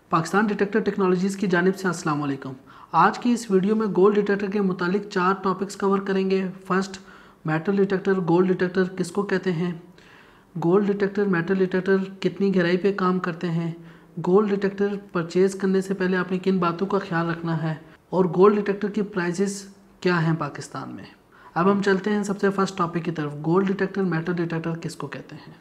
Pakistan detector technologies की जानिब से अस्सलाम वालेकुम। आज की इस वीडियो में गोल्ड डिटेक्टर के मुतालिक 4 टॉपिक्स कवर करेंगे। First, metal detector gold detector किसको कहते हैं, गोल्ड डिटेक्टर मेटल डिटेक्टर कितनी गहराई पे काम करते हैं, गोल्ड डिटेक्टर परचेज़ करने से पहले आपने किन बातों का ख्याल रखना है, और गोल्ड डिटेक्टर की प्राइसेस क्या हैं पाकिस्तान में। अब हम चलते हैं सबसे फर्स्ट टॉपिक की तरफ, गोल्ड डिटेक्टर मेटल डिटेक्टर किसको कहते हैं।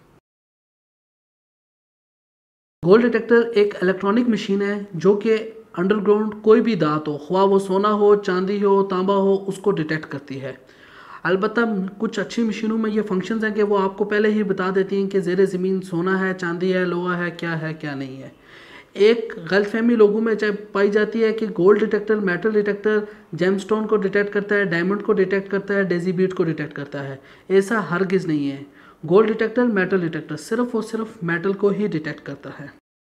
गोल्ड डिटेक्टर एक इलेक्ट्रॉनिक मशीन है जो कि अंडरग्राउंड कोई भी धात हो, ख्वाह वो सोना हो, चांदी हो, तांबा हो, उसको डिटेक्ट करती है। अलबत्ता कुछ अच्छी मशीनों में ये फंक्शंस हैं कि वो आपको पहले ही बता देती हैं कि ज़ेरे ज़मीन सोना है, चांदी है, लोहा है, क्या नहीं है। एक गलतफहमी लोगों में चाहे पाई जाती है कि gold detector metal detector gemstone को डिटेक्ट करता है, डायमंड को डिटेक्ट करता है, डेजी बीट को डिटेक्ट करता है। ऐसा हरगिज़ नहीं है। गोल्ड डिटेक्टर मेटल डिटेक्टर सिर्फ और सिर्फ मेटल को ही डिटेक्ट करता है।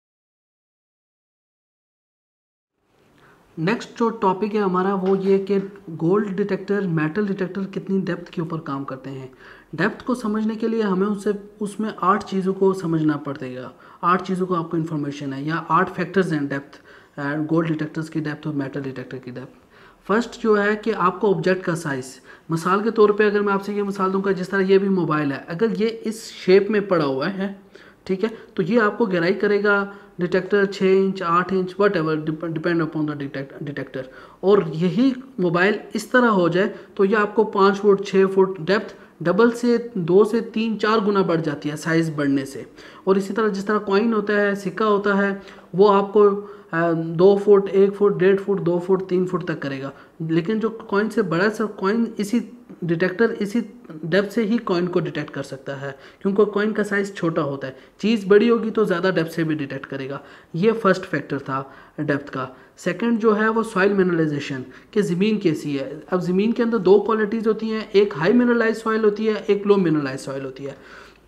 नेक्स्ट जो टॉपिक है हमारा वो ये कि गोल्ड डिटेक्टर मेटल डिटेक्टर कितनी डेप्थ के ऊपर काम करते हैं। डेप्थ को समझने के लिए हमें उसमें 8 चीज़ों को समझना पड़ेगा। 8 चीज़ों को आपको इन्फॉर्मेशन है, या 8 फैक्टर्स हैं डेप्थ, गोल्ड डिटेक्टर्स की डेप्थ और मेटल डिटेक्टर की डेप्थ। फर्स्ट जो है कि आपको ऑब्जेक्ट का साइज़, मिसाल के तौर पे अगर मैं आपसे ये मिसाल दूंगा, जिस तरह ये भी मोबाइल है, अगर ये इस शेप में पड़ा हुआ है, ठीक है, तो ये आपको गहराई करेगा detector 6 inch 8 inch whatever, depend upon the detector. और यही मोबाइल इस तरह हो जाए तो ये आपको 5 फुट 6 फुट डेप्थ डबल से 2 से 3 4 गुना बढ़ जाती है साइज़ बढ़ने से। और इसी तरह जिस तरह कॉइन होता है, सिक्का होता है, वो आपको 2 foot 1 foot 1.5 foot 2 foot 3 foot तक करेगा। लेकिन जो कॉइन से बड़ा सा कॉइन, इसी डिटेक्टर इसी डेप्थ से ही कॉइन को डिटेक्ट कर सकता है, क्योंकि कॉइन का साइज़ छोटा होता है। चीज़ बड़ी होगी तो ज़्यादा डेप्थ से भी डिटेक्ट करेगा। ये फर्स्ट फैक्टर था डेप्थ का। सेकंड जो है वो सॉइल मिनरलाइजेशन, कि ज़मीन कैसी है। अब ज़मीन के अंदर 2 क्वालिटीज़ होती हैं, एक हाई मिनरलाइज सॉइल होती है, एक लो मिनरलाइज सॉइल होती है।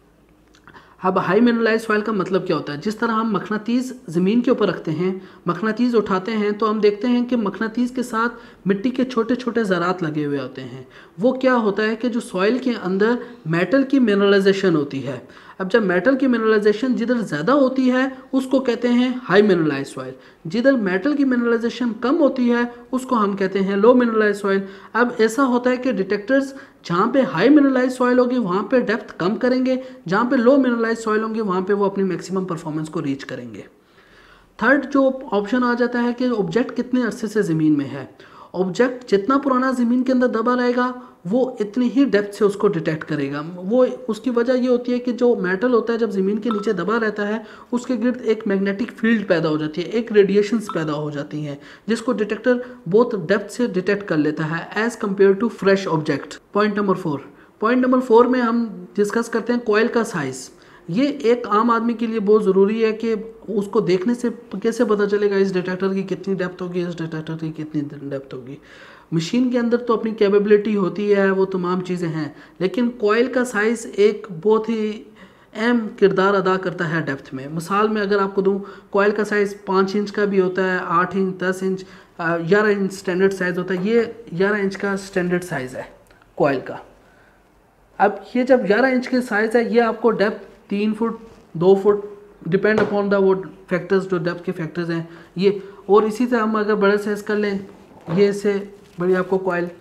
अब हाई मिनरलाइज सॉइल का मतलब क्या होता है, जिस तरह हम मखनातीस ज़मीन के ऊपर रखते हैं, मखनातीस उठाते हैं तो हम देखते हैं कि मखनातीस के साथ मिट्टी के छोटे छोटे ज़रात लगे हुए होते हैं। वो क्या होता है कि जो सॉइल के अंदर मेटल की मिनरलाइजेशन होती है। अब जब मेटल की मिनरलाइजेशन जिधर ज़्यादा होती है उसको कहते हैं हाई मिनरलाइज सॉइल, जिधर मेटल की मिनरलाइजेशन कम होती है उसको हम कहते हैं लो मिनरलाइज सॉइल। अब ऐसा होता है कि डिटेक्टर्स जहाँ पे हाई मिनरलाइज सॉइल होगी वहाँ पे डेप्थ कम करेंगे, जहाँ पे लो मिनरलाइज सॉइल होंगे वहाँ पे वो अपनी मैक्सिमम परफॉर्मेंस को रीच करेंगे। थर्ड जो ऑप्शन आ जाता है कि ऑब्जेक्ट कितने अरसे से ज़मीन में है। ऑब्जेक्ट जितना पुराना ज़मीन के अंदर दबा रहेगा वो इतनी ही डेप्थ से उसको डिटेक्ट करेगा। वो उसकी वजह ये होती है कि जो मेटल होता है जब ज़मीन के नीचे दबा रहता है उसके गिर्द एक मैग्नेटिक फील्ड पैदा हो जाती है, एक रेडिएशंस पैदा हो जाती हैं, जिसको डिटेक्टर बहुत डेप्थ से डिटेक्ट कर लेता है as compare to fresh object. Point number 4 में हम डिस्कस करते हैं कॉइल का साइज़। ये एक आम आदमी के लिए बहुत ज़रूरी है कि उसको देखने से कैसे पता चलेगा इस डिटेक्टर की कितनी डेप्थ होगी, इस डिटेक्टर की कितनी डेप्थ होगी। मशीन के अंदर तो अपनी कैपेबिलिटी होती है, वो तमाम चीज़ें हैं, लेकिन कॉइल का साइज़ एक बहुत ही अहम किरदार अदा करता है डेप्थ में। मिसाल में अगर आपको दूँ, कॉइल का साइज़ 5 इंच का भी होता है, 8 inch, 10 inch, 11 inch standard size होता है। ये 11 इंच का स्टैंडर्ड साइज़ है कॉइल का। अब ये जब 11 इंच के साइज़ है, ये आपको depth 3 foot 2 foot depend upon the वो फैक्टर्स, जो डेप्थ के फैक्टर्स हैं ये। और इसी से हम अगर बड़े साइज़ कर लें, ये इससे बड़ी आपको कॉइल,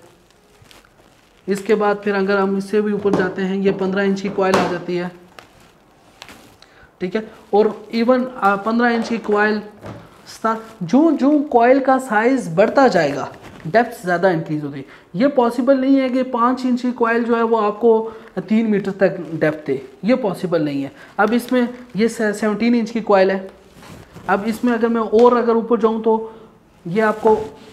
इसके बाद फिर अगर हम इससे भी ऊपर जाते हैं, ये 15 इंच की कॉइल आ जाती है, ठीक है। और इवन 15 इंच की कॉइल, जो कॉइल का साइज़ बढ़ता जाएगा डेप्थ ज़्यादा इंक्रीज होती है। ये पॉसिबल नहीं है कि 5 इंच की कॉइल जो है वो आपको 3 मीटर तक डेप्थ दे, ये पॉसिबल नहीं है। अब इसमें ये 17 इंच की कॉइल है। अब इसमें अगर मैं और अगर ऊपर जाऊँ तो ये आपको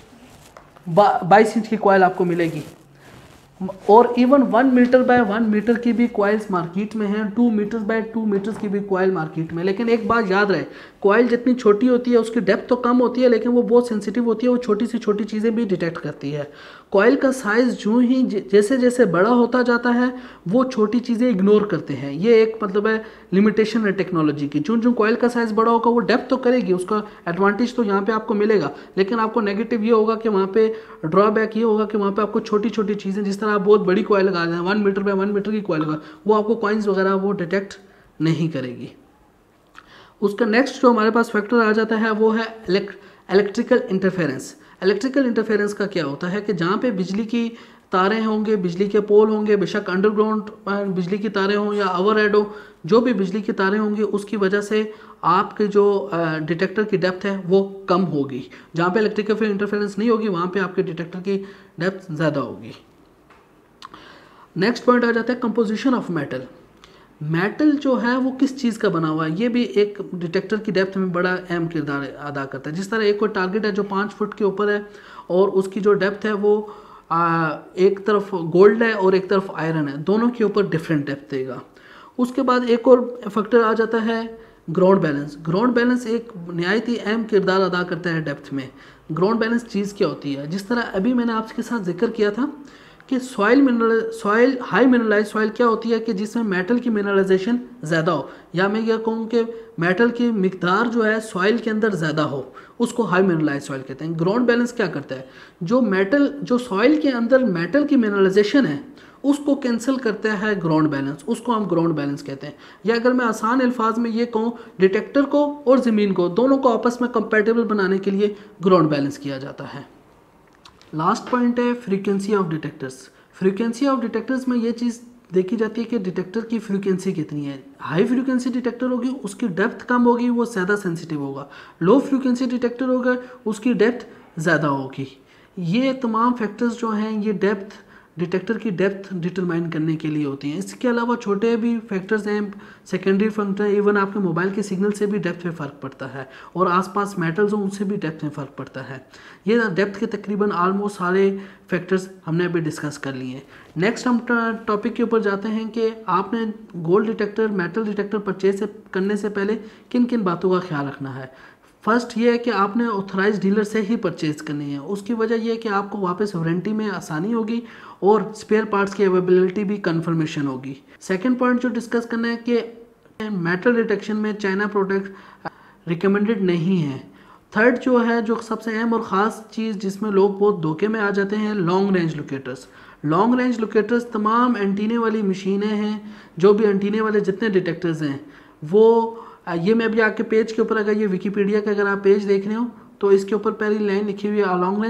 22 इंच की कॉइल आपको मिलेगी। और इवन 1 मीटर बाय 1 मीटर की भी कॉइल्स मार्केट में हैं, 2 मीटर बाय 2 मीटर्स की भी कॉइल मार्केट में। लेकिन एक बात याद रहे, कॉइल जितनी छोटी होती है उसकी डेप्थ तो कम होती है, लेकिन वो बहुत सेंसिटिव होती है, वो छोटी से छोटी चीज़ें भी डिटेक्ट करती है। कॉइल का साइज़ जो ही जैसे जैसे बड़ा होता जाता है वो छोटी चीज़ें इग्नोर करते हैं। ये एक मतलब है लिमिटेशन है टेक्नोलॉजी की। जो कॉइल का साइज़ बड़ा होगा वो डेप्थ तो करेगी, उसका एडवांटेज तो यहाँ पे आपको मिलेगा, लेकिन आपको नेगेटिव ये होगा कि वहाँ पे ड्रॉबैक ये होगा कि वहाँ पे आपको छोटी छोटी चीज़ें, जिस तरह आप बहुत बड़ी कॉइल लगा दें, 1 मीटर बाय 1 मीटर की कॉइल लगा, वो आपको कॉइन्स वगैरह वो डिटेक्ट नहीं करेगी। उसका नेक्स्ट जो हमारे पास फैक्टर आ जाता है वो है इलेक्ट्रिकल इंटरफेरेंस। इलेक्ट्रिकल इंटरफेरेंस का क्या होता है कि जहाँ पे बिजली की तारें होंगे, बिजली के पोल होंगे, बेशक अंडरग्राउंड बिजली की तारें हों या ओवरहेड हो, जो भी बिजली की तारें होंगी उसकी वजह से आपके जो डिटेक्टर की डेप्थ है वो कम होगी। जहाँ पे इलेक्ट्रिकल इंटरफेरेंस नहीं होगी वहाँ पे आपके डिटेक्टर की डेप्थ ज़्यादा होगी। नेक्स्ट पॉइंट आ जाता है कंपोजिशन ऑफ मेटल। मेटल जो है वो किस चीज़ का बना हुआ है, ये भी एक डिटेक्टर की डेप्थ में बड़ा अहम किरदार अदा करता है। जिस तरह एक कोई टारगेट है जो 5 फुट के ऊपर है और उसकी जो डेप्थ है वो एक तरफ गोल्ड है और एक तरफ आयरन है, दोनों के ऊपर डिफरेंट डेप्थ देगा। उसके बाद एक और फैक्टर आ जाता है ग्राउंड बैलेंस। ग्राउंड बैलेंस एक नहायत ही अहम किरदार अदा करता है डेप्थ में। ग्राउंड बैलेंस चीज़ क्या होती है, जिस तरह अभी मैंने आपके साथ जिक्र किया था कि सॉइल हाई मिनरलाइज सॉइल क्या होती है कि जिसमें मेटल की मिनरलाइजेशन ज़्यादा हो, या मैं यह कहूँ कि मेटल की मिकदार जो है सॉइल के अंदर ज़्यादा हो, उसको हाई मिनरलाइज सॉइल कहते हैं। ग्राउंड बैलेंस क्या करता है, जो सॉइल के अंदर मेटल की मिनरलाइजेशन है उसको कैंसिल करता है ग्राउंड बैलेंस, उसको हम ग्राउंड बैलेंस कहते हैं। या अगर मैं आसान अल्फाज में ये कहूँ, डिटेक्टर को और ज़मीन को दोनों को आपस में कंपैटिबल बनाने के लिए ग्राउंड बैलेंस किया जाता है। लास्ट पॉइंट है frequency of detectors. Frequency of detectors में ये चीज़ देखी जाती है कि डिटेक्टर की फ्रीक्वेंसी कितनी है। हाई फ्रीक्वेंसी डिटेक्टर होगी उसकी डेप्थ कम होगी, वो ज़्यादा सेंसिटिव होगा। लो फ्रीक्वेंसी डिटेक्टर होगा उसकी डेप्थ ज़्यादा होगी। ये तमाम फैक्टर्स जो हैं ये डेप्थ डिटेक्टर की डेप्थ डिटरमाइन करने के लिए होती हैं। इसके अलावा छोटे भी फैक्टर्स हैं, सेकेंडरी फैक्टर, इवन आपके मोबाइल के सिग्नल से भी डेप्थ में फ़र्क पड़ता है और आसपास मेटल्स हों उनसे भी डेप्थ में फ़र्क पड़ता है। ये डेप्थ के तकरीबन ऑलमोस्ट सारे फैक्टर्स हमने अभी डिस्कस कर लिए हैं। नेक्स्ट हम टॉपिक के ऊपर जाते हैं कि आपने gold detector, metal detector purchase करने से पहले किन किन बातों का ख्याल रखना है। फर्स्ट ये है कि आपने ऑथराइज डीलर से ही परचेज़ करनी है। उसकी वजह यह है कि आपको वापस वारंटी में आसानी होगी और स्पेयर पार्ट्स की अवेलेबिलिटी भी कंफर्मेशन होगी। सेकंड पॉइंट जो डिस्कस करना है कि मेटल डिटेक्शन में चाइना प्रोडक्ट रिकमेंडेड नहीं है। थर्ड जो है, जो सबसे अहम और ख़ास चीज़ जिसमें लोग बहुत धोखे में आ जाते हैं, long range locators. Long range locators तमाम एंटीने वाली मशीनें हैं, जो भी एंटीने वाले जितने डिटेक्टर्स हैं वो ये मैं अभी आपके पेज के ऊपर, अगर ये विकीपीडिया का अगर आप पेज देख रहे हो तो इसके ऊपर पहली लाइन लिखी हुई है,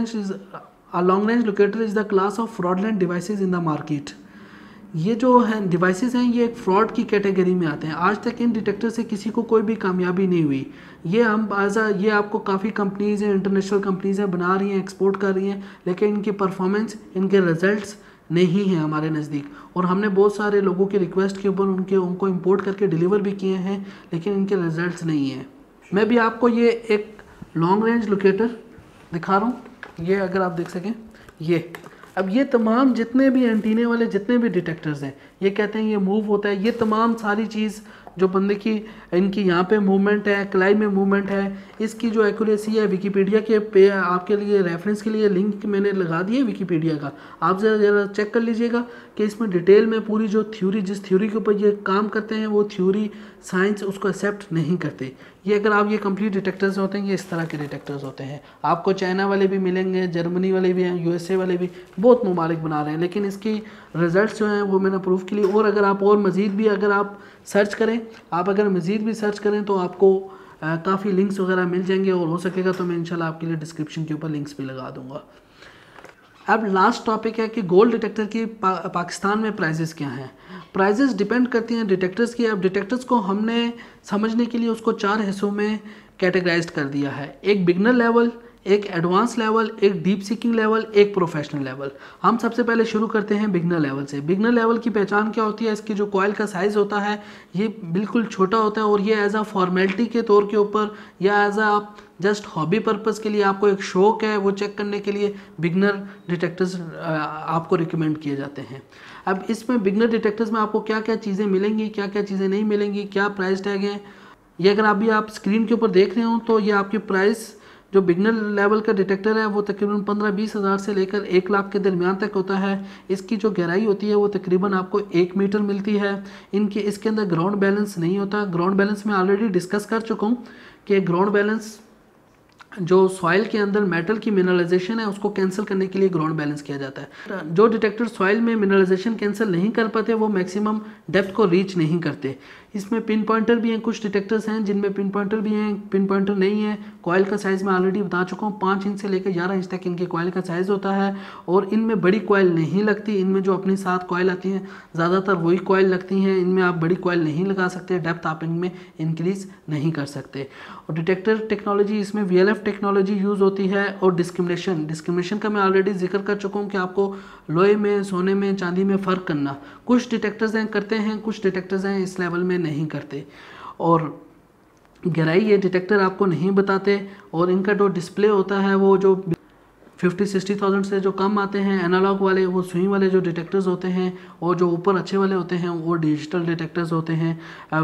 a long range locator is the class of fraudulent devices in the market. ये जो है डिवाइसेस हैं ये एक फ्रॉड की कैटेगरी में आते हैं। आज तक इन डिटेक्टर से किसी को कोई भी कामयाबी नहीं हुई। ये ये आपको काफ़ी कंपनीज़ हैं, इंटरनेशनल कंपनीज़ हैं, बना रही हैं, एक्सपोर्ट कर रही हैं, लेकिन इनकी परफॉर्मेंस, इनके रिजल्ट्स नहीं है हमारे नज़दीक। और हमने बहुत सारे लोगों की रिक्वेस्ट के ऊपर उनको इंपोर्ट करके डिलीवर भी किए हैं, लेकिन इनके रिजल्ट्स नहीं हैं। मैं भी आपको ये एक लॉन्ग रेंज लोकेटर दिखा रहा हूँ, ये अगर आप देख सकें ये। अब ये तमाम जितने भी एंटीने वाले जितने भी डिटेक्टर्स हैं ये कहते हैं ये मूव होता है। ये तमाम सारी चीज़ जो बंदे की इनकी यहाँ पे मूवमेंट है, कलाई में मूवमेंट है, इसकी जो एक्यूरेसी है विकीपीडिया के पे आपके लिए रेफरेंस के लिए लिंक मैंने लगा दिया है विकीपीडिया का, आप ज़रा चेक कर लीजिएगा कि इसमें डिटेल में पूरी जो थ्योरी, जिस थ्योरी के ऊपर ये काम करते हैं वो थ्योरी साइंस उसको एक्सेप्ट नहीं करते। ये अगर आप ये कंप्लीट डिटेक्टर्स होते हैं, ये इस तरह के डिटेक्टर्स होते हैं। आपको चाइना वाले भी मिलेंगे, जर्मनी वाले भी हैं, यूएसए वाले भी, बहुत ममालिक बना रहे हैं, लेकिन इसकी रिजल्ट्स जो हैं वो मैंने प्रूफ के लिए, और अगर आप और मज़ीद भी अगर आप सर्च करें, आप अगर मज़ीद भी सर्च करें तो आपको काफ़ी लिंक्स वगैरह मिल जाएंगे, और हो सकेगा तो मैं इंशाल्लाह आपके लिए डिस्क्रिप्शन के ऊपर लिंक्स भी लगा दूँगा। अब लास्ट टॉपिक है कि गोल्ड डिटेक्टर की पाकिस्तान में प्राइजेस क्या हैं। प्राइजेस डिपेंड करती हैं डिटेक्टर्स की। अब डिटेक्टर्स को हमने समझने के लिए उसको 4 हिस्सों में कैटेगराइज कर दिया है, एक बिगनर लेवल, एक एडवांस लेवल, एक डीप सीकिंग लेवल, एक प्रोफेशनल लेवल। हम सबसे पहले शुरू करते हैं बिगनर लेवल से। बिगनर लेवल की पहचान क्या होती है, इसकी जो कॉइल का साइज़ होता है ये बिल्कुल छोटा होता है, और ये एज अ फॉर्मेलिटी के तौर के ऊपर या as a just hobby purpose के लिए, आपको एक शौक है वो चेक करने के लिए बिगनर डिटेक्टर्स आपको रिकमेंड किए जाते हैं। अब इसमें बिगनर डिटेक्टर्स में आपको क्या क्या चीज़ें मिलेंगी, क्या क्या चीज़ें नहीं मिलेंगी, क्या प्राइस टैग है, ये अगर अभी आप स्क्रीन के ऊपर देख रहे हो तो ये आपकी प्राइस जो बिगनर लेवल का डिटेक्टर है वो तकरीबन 15-20 हज़ार से लेकर 1 लाख के दरमियान तक होता है। इसकी जो गहराई होती है वो तकरीबन आपको 1 मीटर मिलती है। इसके अंदर ग्राउंड बैलेंस नहीं होता। ग्राउंड बैलेंस मैं ऑलरेडी डिस्कस कर चुका हूँ कि ग्राउंड बैलेंस जो सॉइल के अंदर मेटल की मिनरलाइजेशन है उसको कैंसिल करने के लिए ग्राउंड बैलेंस किया जाता है। जो डिटेक्टर सॉइल में मिनरलाइजेशन कैंसिल नहीं कर पाते वो मैक्सिमम डेप्थ को रीच नहीं करते। इसमें पिन पॉइंटर भी हैं, कुछ डिटेक्टर्स हैं जिनमें पिन पॉइंटर भी हैं, पिन पॉइंटर नहीं है। कॉइल का साइज़ मैं ऑलरेडी बता चुका हूँ, 5 इंच से लेकर 11 इंच तक इनके कॉइल का साइज़ होता है। और इनमें बड़ी कॉइल नहीं लगती, इनमें जो अपने साथ कॉइल आती हैं ज़्यादातर वही कॉइल लगती हैं, इनमें आप बड़ी कॉइल नहीं लगा सकते, डेप्थ आप इनमें इंक्रीज़ नहीं कर सकते। और डिटेक्टर टेक्नोलॉजी इसमें VLF टेक्नोलॉजी यूज़ होती है। और डिस्क्रिमिनेशन का मैं ऑलरेडी जिक्र कर चुका हूँ कि आपको लोहे में, सोने में, चांदी में फ़र्क करना, कुछ डिटेक्टर्स हैं करते हैं, कुछ डिटेक्टर्स हैं इस लेवल में नहीं करते। और गहराई ये डिटेक्टर आपको नहीं बताते। और इनका जो डिस्प्ले होता है वो जो 50-60,000 से जो कम आते हैं एनालॉग वाले, वो सुई वाले जो डिटेक्टर्स होते हैं, और जो ऊपर अच्छे वाले होते हैं वो डिजिटल डिटेक्टर्स होते हैं।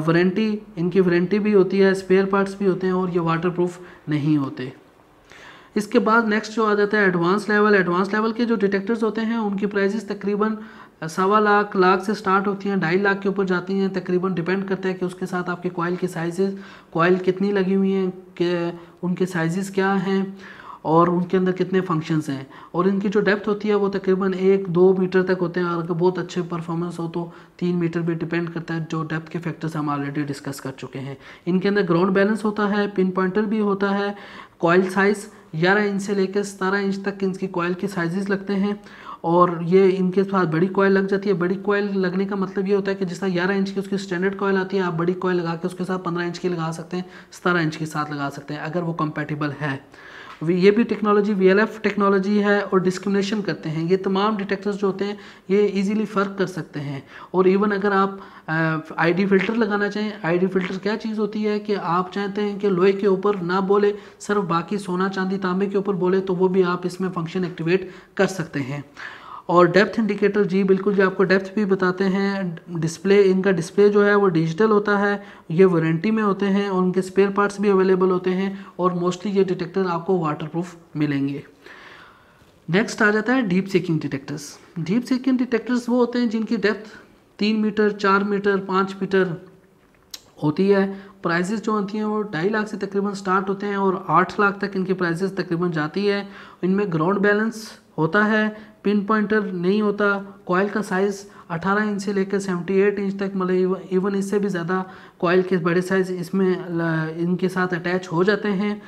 इनकी वारंटी भी होती है, स्पेयर पार्ट्स भी होते हैं, और ये वाटरप्रूफ नहीं होते। इसके बाद नेक्स्ट जो आ जाता है एडवांस लेवल के जो डिटेक्टर्स होते हैं उनकी प्राइसेस तकरीबन 1.25 लाख से स्टार्ट होती हैं, 2.5 लाख के ऊपर जाती हैं। तकरीबन डिपेंड करता है कि उसके साथ आपके कॉइल की साइजेस, कॉइल कितनी लगी हुई हैं, कि उनके साइजेस क्या हैं, और उनके अंदर कितने फंक्शंस हैं। और इनकी जो डेप्थ होती है वो तकरीबन 1-2 मीटर तक होते हैं, और अगर बहुत अच्छे परफॉर्मेंस हो तो 3 मीटर भी डिपेंड करता है। जो डेप्थ के फैक्टर्स हम ऑलरेडी डिस्कस कर चुके हैं। इनके अंदर ग्राउंड बैलेंस होता है, पिन पॉइंटर भी होता है। कॉइल साइज़ 11 इंच से लेकर 17 इंच तक इनकी कॉइल के साइजेस लगते हैं। और ये इनके साथ बड़ी कॉइल लग जाती है। बड़ी कॉइल लगने का मतलब ये होता है कि जिस तरह 11 इंच की उसकी स्टैंडर्ड कॉइल आती है, आप बड़ी कॉइल लगा के उसके साथ 15 इंच की लगा सकते हैं, 17 इंच के साथ लगा सकते हैं अगर वो कंपैटिबल है। ये भी टेक्नोलॉजी VLF टेक्नोलॉजी है। और डिस्क्रिमिनेशन करते हैं, ये तमाम डिटेक्टर्स जो होते हैं ये इजीली फ़र्क कर सकते हैं। और इवन अगर आप ID फ़िल्टर लगाना चाहें, ID फ़िल्टर क्या चीज़ होती है कि आप चाहते हैं कि लोहे के ऊपर ना बोले, सिर्फ बाकी सोना, चांदी, तांबे के ऊपर बोले, तो वो भी आप इसमें फंक्शन एक्टिवेट कर सकते हैं। और डेप्थ इंडिकेटर, जी बिल्कुल जी, आपको डेप्थ भी बताते हैं। इनका डिस्प्ले जो है वो डिजिटल होता है, ये वारंटी में होते हैं, और उनके स्पेयर पार्ट्स भी अवेलेबल होते हैं। और मोस्टली ये डिटेक्टर आपको वाटरप्रूफ मिलेंगे। नेक्स्ट आ जाता है deep seeking detectors. Deep seeking detectors वो होते हैं जिनकी डेप्थ 3 मीटर, 4 मीटर, 5 मीटर होती है। प्राइसेस जो होती हैं वो 2.5 लाख से तकरीबन स्टार्ट होते हैं, और 8 लाख तक इनकी प्राइसेस तकरीबन जाती है। इनमें ग्राउंड बैलेंस होता है, पिन पॉइंटर नहीं होता। कॉइल का साइज़ 18 इंच से लेकर 78 इंच तक, मतलब इवन इससे भी ज़्यादा कॉइल के बड़े साइज़ इसमें इनके साथ अटैच हो जाते हैं।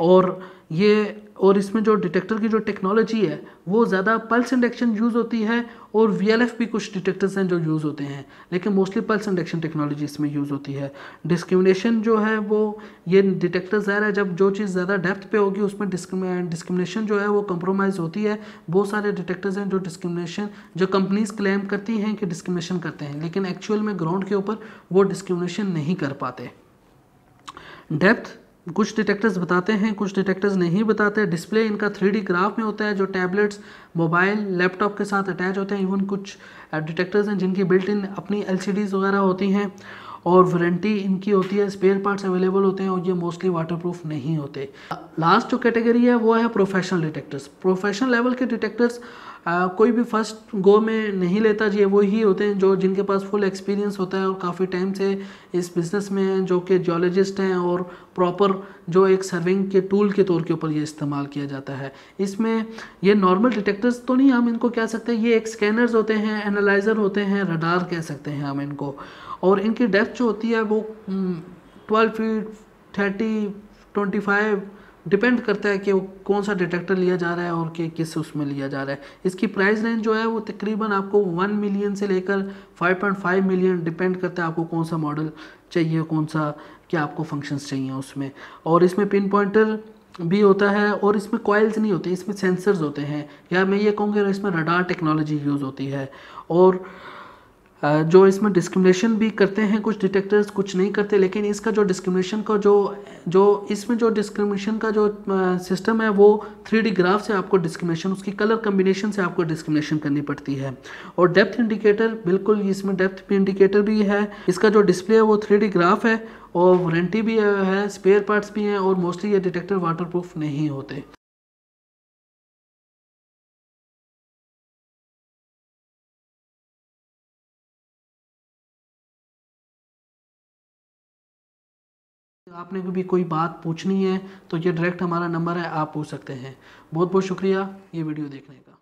और इसमें जो डिटेक्टर की जो टेक्नोलॉजी है वो ज़्यादा पल्स इंडक्शन यूज़ होती है। और VLF भी कुछ डिटेक्टर्स हैं जो यूज़ होते हैं, लेकिन मोस्टली पल्स इंडक्शन टेक्नोलॉजी इसमें यूज़ होती है। डिस्क्रिमिनेशन जो है वो, ये डिटेक्टर ज़ाहिर है जब जो चीज़ ज़्यादा डेप्थ पे होगी उसमें डिस्क्रिमिनेशन जो है वो कंप्रोमाइज़ होती है। बहुत सारे डिटेक्टर्स हैं जो कंपनीज क्लेम करती हैं कि डिस्क्रिमिनेशन करते हैं, लेकिन एक्चुअल में ग्राउंड के ऊपर वो डिस्क्रिमिनेशन नहीं कर पाते। डेप्थ कुछ डिटेक्टर्स बताते हैं, कुछ डिटेक्टर्स नहीं बताते। डिस्प्ले इनका 3D ग्राफ में होता है, जो टैबलेट्स, मोबाइल, लैपटॉप के साथ अटैच होते हैं। इवन कुछ डिटेक्टर्स हैं जिनकी बिल्ट इन अपनी LCDs वगैरह होती हैं। और वारंटी इनकी होती है, स्पेयर पार्ट्स अवेलेबल होते हैं, और ये मोस्टली वाटरप्रूफ नहीं होते। लास्ट जो कैटेगरी है वो है प्रोफेशनल डिटेक्टर्स। प्रोफेशनल लेवल के डिटेक्टर्स कोई भी फर्स्ट गो में नहीं लेता जी, वो ही होते हैं जिनके पास फुल एक्सपीरियंस होता है और काफ़ी टाइम से इस बिज़नेस में हैं, जो कि जियोलॉजिस्ट हैं, और प्रॉपर जो एक सर्विंग के टूल के तौर के ऊपर ये इस्तेमाल किया जाता है। इसमें ये नॉर्मल डिटेक्टर्स तो नहीं हम इनको कह सकते, ये एक स्कैनर्स होते हैं, एनालाइज़र होते हैं, रडार कह सकते हैं हम इनको। और इनकी डेप्थ जो होती है वो 12 फीट, 30, 25 डिपेंड करता है कि वो कौन सा डिटेक्टर लिया जा रहा है और कि किस उसमें लिया जा रहा है। इसकी प्राइस रेंज जो है वो तकरीबन आपको 1 मिलियन से लेकर 5.5 मिलियन डिपेंड करता है आपको कौन सा मॉडल चाहिए, कौन सा क्या आपको फंक्शंस चाहिए उसमें। और इसमें पिन पॉइंटर भी होता है, और इसमें कॉइल्स नहीं होते, इसमें सेंसर्स होते हैं, या मैं ये कहूँगा इसमें रडार टेक्नोलॉजी यूज़ होती है। और जो इसमें डिस्क्रिमिनेशन भी करते हैं कुछ डिटेक्टर्स, कुछ नहीं करते। लेकिन इसका जो डिस्क्रिमिनेशन का जो डिस्क्रिमिनेशन का जो सिस्टम है वो 3D ग्राफ से आपको डिस्क्रिमिनेशन, उसकी कलर कम्बिनेशन से आपको डिस्क्रिमिनेशन करनी पड़ती है। और डेप्थ इंडिकेटर, बिल्कुल इसमें डेप्थ इंडिकेटर भी है। इसका जो डिस्प्ले है वो 3D ग्राफ है, और वारंटी भी है, स्पेयर पार्ट्स भी हैं, और मोस्टली ये डिटेक्टर वाटरप्रूफ नहीं होते। आपने भी कोई बात पूछनी है तो ये डायरेक्ट हमारा नंबर है, आप पूछ सकते हैं। बहुत बहुत शुक्रिया ये वीडियो देखने का।